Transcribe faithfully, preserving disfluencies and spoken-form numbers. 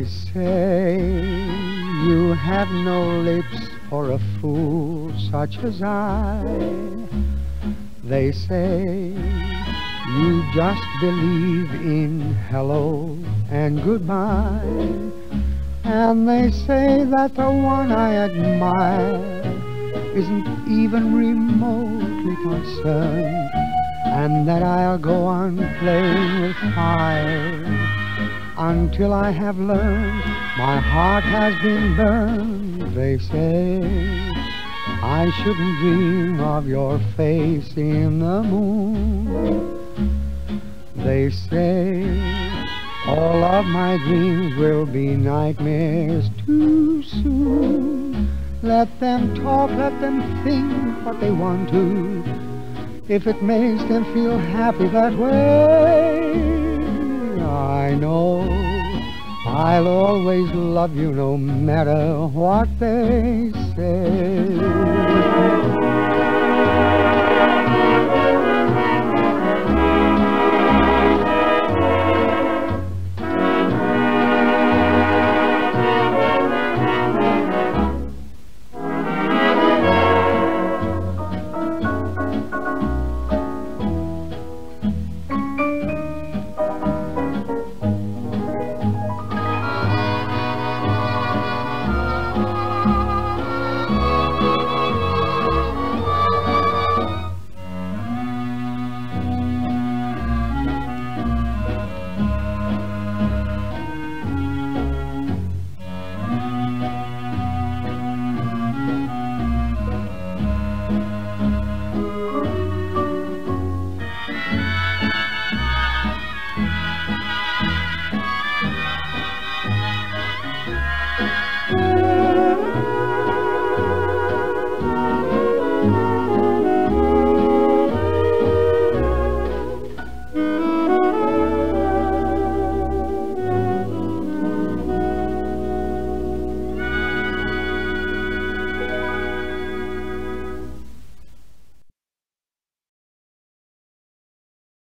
They say you have no lips for a fool such as I. They say you just believe in hello and goodbye. And they say that the one I admire isn't even remotely concerned, and that I'll go on playing with fire until I have learned my heart has been burned. They say I shouldn't dream of your face in the moon. They say all of my dreams will be nightmares too soon. Let them talk, let them think what they want to. If it makes them feel happy that way, I know I'll always love you no matter what they say.